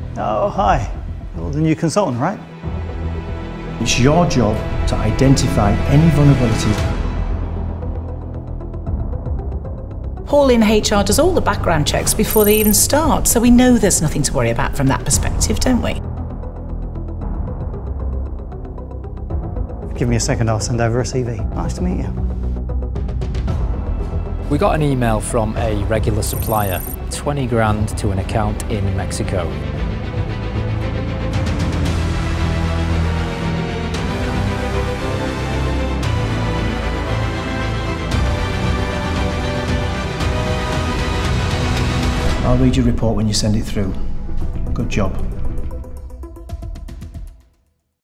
Oh, hi. You're the new consultant, right? It's your job to identify any vulnerabilities. Paul in HR does all the background checks before they even start, so we know there's nothing to worry about from that perspective, don't we? Give me a second, I'll send over a CV. Nice to meet you. We got an email from a regular supplier, 20 grand to an account in Mexico. I'll read your report when you send it through. Good job.